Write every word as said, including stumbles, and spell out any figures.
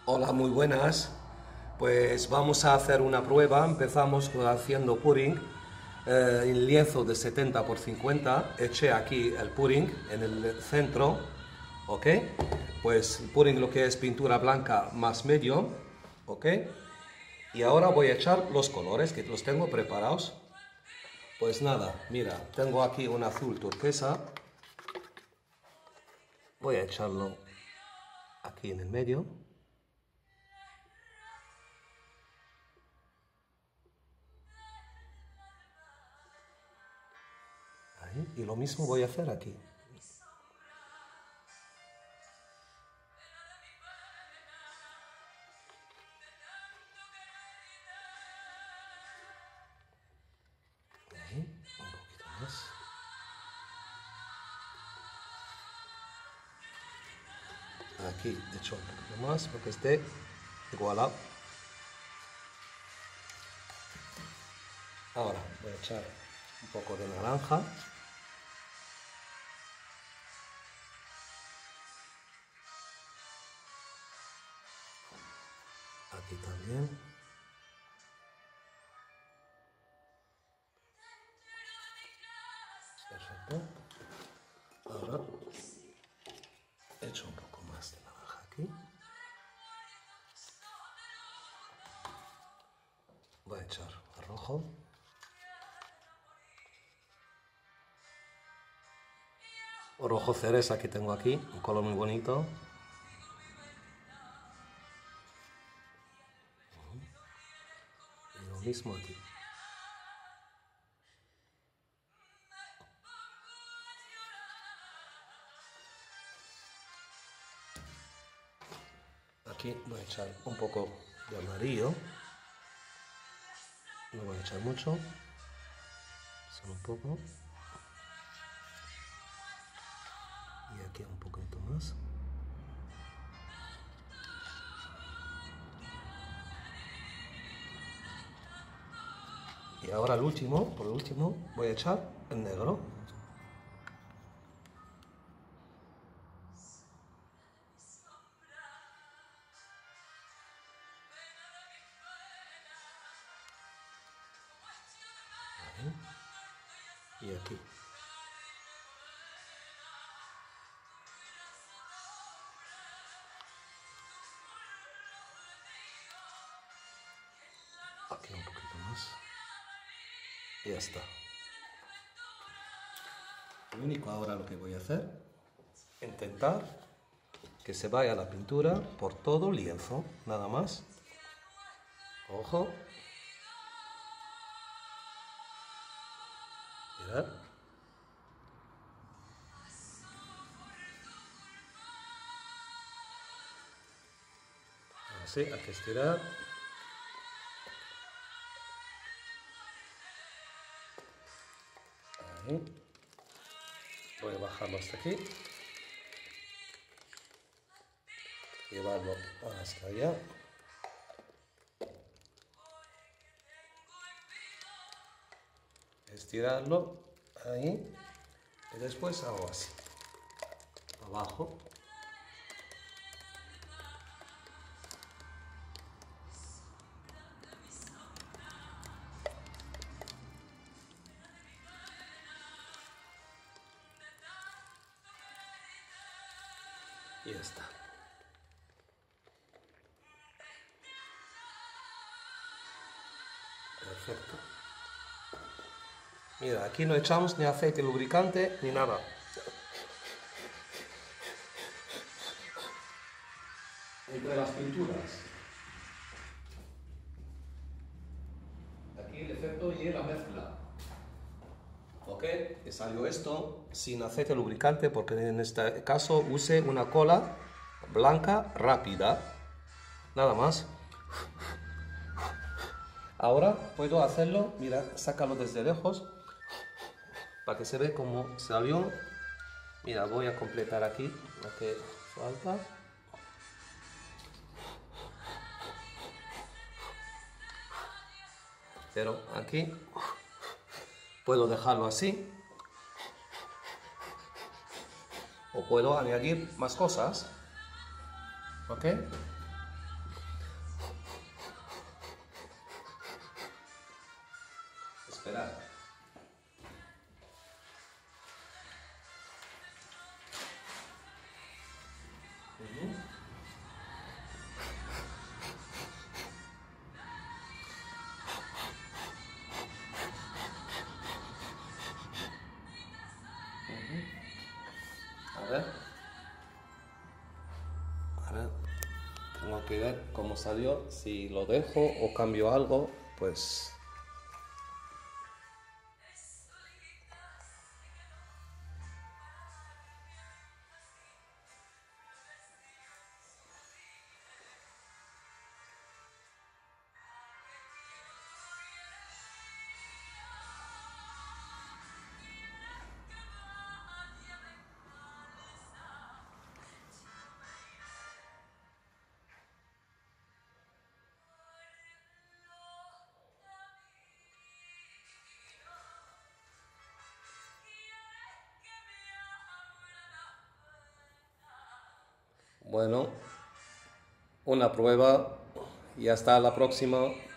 Hola, muy buenas. Pues vamos a hacer una prueba. Empezamos con- haciendo pudding eh, en lienzo de setenta por cincuenta. Eché aquí el pudding en el centro. ¿Ok? Pues el pudding lo que es pintura blanca más medio. ¿Ok? Y ahora voy a echar los colores que los tengo preparados. Pues nada, mira, tengo aquí un azul turquesa. Voy a echarlo aquí en el medio. Ahí. Y lo mismo voy a hacer aquí. Ahí, un poquito más. Aquí echo un poquito más para que esté igualado. Ahora voy a echar un poco de naranja. Aquí también. Perfecto. Ahora echo un poco más de naranja aquí. Voy a echar rojo. Rojo cereza que tengo aquí, un color muy bonito. Y lo mismo aquí. Aquí voy a echar un poco de amarillo. No voy a echar mucho, solo un poco. Y aquí un poquito más. Y ahora el último, por el último, voy a echar el negro. Ahí. Y aquí. Aquí un poquito más. Y ya está. Lo único ahora lo que voy a hacer, intentar que se vaya la pintura por todo el lienzo, nada más. Ojo. Mirad. Así, hay que estirar. Ahí. Voy a bajarlo hasta aquí. Llevarlo hasta allá. Estirarlo ahí. Y después hago así. Abajo. Y ya está. Perfecto. Mira, aquí no echamos ni aceite lubricante ni nada. Entre las pinturas. Aquí el efecto y la mezcla. ¿Ok? Y salió esto sin aceite lubricante porque en este caso use una cola blanca rápida. Nada más. Ahora puedo hacerlo, mira, sácalo desde lejos para que se ve cómo salió. Mira, voy a completar aquí lo que falta. Pero aquí puedo dejarlo así. O puedo añadir más cosas. ¿Ok? esperar. Uh-huh. Uh-huh. A ver. Ahora tengo que ver cómo salió. Si lo dejo o cambio algo, pues... Bueno, una prueba y hasta la próxima.